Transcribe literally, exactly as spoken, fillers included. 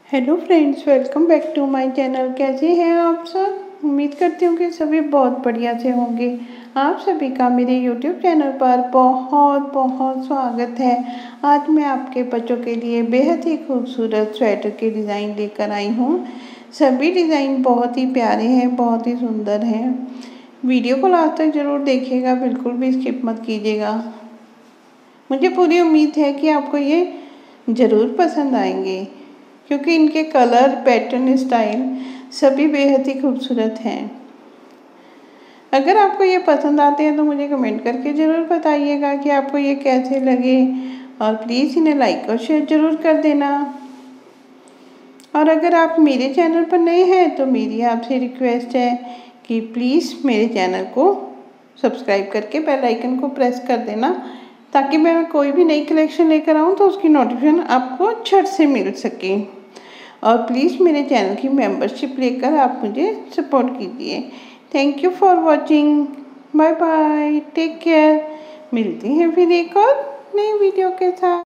Hello friends, welcome back to my channel. कैसे हैं आप सब? उम्मीद करती हूँ कि सभी बहुत बढ़िया से होंगे। आप सभी का मेरे यूट्यूब चैनल पर बहुत बहुत स्वागत है। आज मैं आपके बच्चों के लिए बेहद ही खूबसूरत स्वेटर के डिज़ाइन लेकर आई हूँ। सभी डिज़ाइन बहुत ही प्यारे हैं, बहुत ही सुंदर हैं। वीडियो को लास्ट तक ज़रूर देखिएगा, बिल्कुल भी स्किप मत कीजिएगा। मुझे पूरी उम्मीद है कि आपको ये ज़रूर पसंद आएंगे, क्योंकि इनके कलर, पैटर्न, स्टाइल सभी बेहद ही खूबसूरत हैं। अगर आपको ये पसंद आते हैं तो मुझे कमेंट करके ज़रूर बताइएगा कि आपको ये कैसे लगे, और प्लीज़ इन्हें लाइक और शेयर ज़रूर कर देना। और अगर आप मेरे चैनल पर नए हैं तो मेरी आपसे रिक्वेस्ट है कि प्लीज़ मेरे चैनल को सब्सक्राइब करके बेल आइकन को प्रेस कर देना, ताकि मैं कोई भी नई कलेक्शन लेकर आऊँ तो उसकी नोटिफिकेशन आपको झट से मिल सके। और प्लीज़ मेरे चैनल की मेंबरशिप लेकर आप मुझे सपोर्ट कीजिए। Thank you for watching. Bye bye, take care. मिलते हैं फिर एक और नई वीडियो के साथ।